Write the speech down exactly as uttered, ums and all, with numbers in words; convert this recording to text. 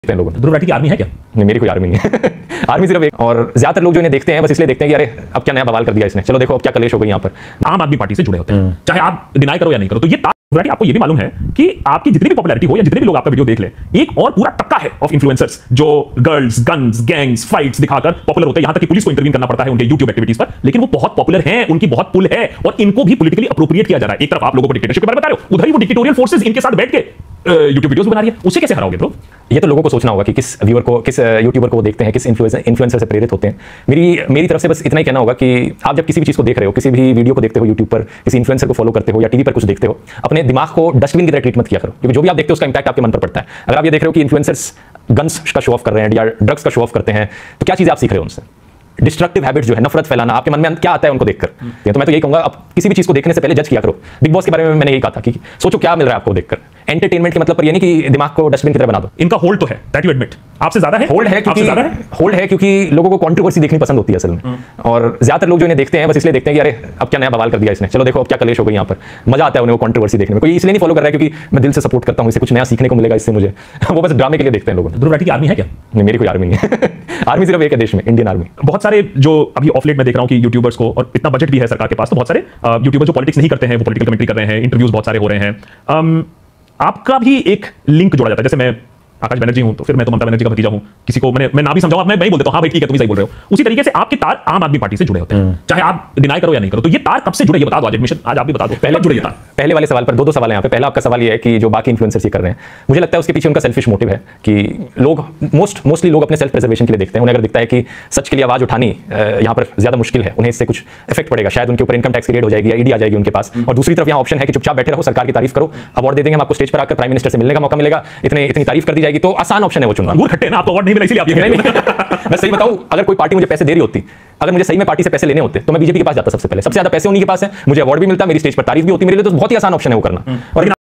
हैं लोगों ने। ध्रुव राठी की आर्मी है क्या? नहीं, मेरी कोई आर्मी नहीं है। आर्मी सिर्फ एक, और ज्यादातर लोग जो इन्हें देखते हैं बस इसलिए देखते हैं कि अरे अब क्या नया बवाल कर दिया इसने, चलो देखो अब क्या कलेश हो गई यहाँ पर। आम आदमी पार्टी से जुड़े होते हैं, चाहे आप डिनाई करो या नहीं करो। तो ये ध्रुव राठी, आपको ये भी मालूम है कि आपकी जितनी भी पॉपुलैरिटी हो या जितने भी लोग आपका वीडियो देख ले, एक और पूरा तबका है ऑफ इन्फ्लुएंसर्स जो गर्ल्स, गन्स, गैंग्स, फाइट्स दिखाकर पॉपुलर होते हैं। यहां तक कि पुलिस को इंटरवीन करना पड़ता है उनके यूट्यूब एक्टिविटीज पर, लेकिन वो बहुत पॉपुलर हैं, उनकी बहुत पुल है और इनको भी पॉलिटिकली अप्रोप्रिएट किया जा रहा है। एक तरफ आप लोगों को डिक्टेटरशिप के बारे में बता रहे हो, उधर ही वो डिक्टेटोरियल फोर्सेस इनके साथ बैठ के यूट्यूब वीडियोस बना रही है। उसे कैसे हराओगे ब्रो? ये तो लोगों को सोचना होगा कि किस व्यूअर को, किस यूट्यूबर को वो देखते हैं, किस इन्फ्लुएंसर इन्फ्लुएंसर से प्रेरित होते हैं। मेरी मेरी तरफ से बस इतना ही कहना होगा कि आप जब किसी भी चीज़ को देख रहे हो, किसी भी वीडियो को देखते हो यूट्यूब पर, किसी इन्फ्लुएंसर को फॉलो करते हो या टीवी पर कुछ देखते हो, अपने दिमाग को डस्टबिन की तरह ट्रीट मत किया करो, क्योंकि जो भी आप देखते हो उसका इंपैक्ट आपके मन पर पड़ता है। अगर आप ये देख रहे हो कि इन्फ्लुएंसर्स गन्स का शो ऑफ कर रहे हैं या ड्रग्स का शो ऑफ करते हैं, तो क्या चीज़ आप सीख रहे हो उनसे? डिस्ट्रक्टिव हैबिट्स जो है, नफरत फैलाना, आपके मन में क्या आता है उनको देखकर। तो मैं तो यही कहूंगा, आप किसी भी चीज को देखने से पहले जज किया करो। बिग बॉस के बारे में मैंने यही कहा था कि सोचो क्या मिल रहा है आपको देखकर। एंटरटेनमेंट के मतलब पर ये नहीं कि दिमाग को डस्टबिन की तरह बना दो। इनका होल्ड तो है, दैट यू एडमिट। आपसे ज्यादा है होल्ड है, क्योंकि ज्यादा है होल्ड है क्योंकि लोगों को कंट्रोवर्सी देखनी पसंद होती है असल में, और ज्यादातर लोग जो इन्हें देखते हैं बस इसलिए देखते हैं कि अरे अब क्या नया बवाल कर दिया इसने, चलो देखो अब क्या कलेश हो गई यहाँ पर। मजा आता है उन्हें वो कंट्रोवर्सी देखने में। कोई इसलिए नहीं फॉलो कर रहा है क्योंकि मैं दिल से सपोर्ट करता हूँ, इससे कुछ नया सीखने को मिलेगा इससे मुझे। वो बस ड्रामे के लिए देखते हैं लोग। ध्रुव राठी की आर्मी है क्या? नहीं, मेरी कोई आर्मी नहीं है। आर्मी सिर्फ एक है देश में, इंडियन आर्मी। बहुत सारे जो अभी ऑफ लेट में देख रहा हूं कि यूट्यूबर्स को, और इतना बजट भी है सरकार के पास, तो बहुत सारे यूट्यूबर्स जो पॉलिटिक्स नहीं करते हैं वो पॉलिटिकल कमेंट्री कर रहे हैं, इंटरव्यूज बहुत सारे हो रहे हैं। um, आपका भी एक लिंक जोड़ा जाता है, जैसे मैं आकाश बनर्जी हूं तो फिर मैं तो ममता बनर्जी का भतीजा हूं, किसी को मैंने मैं ना भी समझाऊं, मैं नहीं बोल देता हूं हाँ भाई ठीक है तुम ही सही बोल रहे हो। उसी तरीके से आपके तार आम आदमी पार्टी से जुड़े होते हैं, चाहे आप डिनाई करो या नहीं करो। तो ये तार कब से जुड़े, ये बता दो आज एडमिशन, आज आप भी बता दो पहले जुड़े। पहले वाले सवाल पर दो दो सवाल हैं यहाँ पे। पहला आपका सवाल ये है कि जो बाकी इन्फ्लुएंसर्स ये कर रहे हैं, मुझे लगता है उसके पीछे उनका सेल्फिश मोटिव है कि लोग मोस्ट मोस्टली लोग अपने सेल्फ प्रिजर्वेशन के लिए देखते हैं। उन्हें अगर दिखता है कि सच के लिए आवाज उठानी यहाँ पर ज्यादा मुश्किल है, उन्हें इससे कुछ इफेक्ट पड़ेगा, शायद उनके ऊपर इनकम टैक्स की रेड हो जाएगी या ईडी आ जाएगी उनके पास, और दूसरी तरफ यहाँ ऑप्शन है कि चुपचाप बैठे रहो, सरकार की तारीफ करो, अवार्ड दे देंगे हम आपको, स्टेज पर आकर प्राइम मिनिस्टर से मिलने का मौका मिलेगा, इतने इतनी तारीफ कर दी जाएगी, तो आसान ऑप्शन है वो चुनना। खट्टे ना, आपको अवार्ड नहीं मिला इसलिए आप ये कह रहे हैं। मैं सही बताऊं, अगर कोई पार्टी मुझे पैसे दे रही होती, अगर मुझे सही में पार्टी से पैसे लेने होते तो मैं बीजेपी के पास जाता सबसे पहले। सबसे ज्यादा पैसे उन्हीं के पास है, मुझे अवार्ड भी मिलता, मेरी स्टेज पर तारीफ भी होती, मेरे लिए तो बहुत ही आसान ऑप्शन है वो करना। और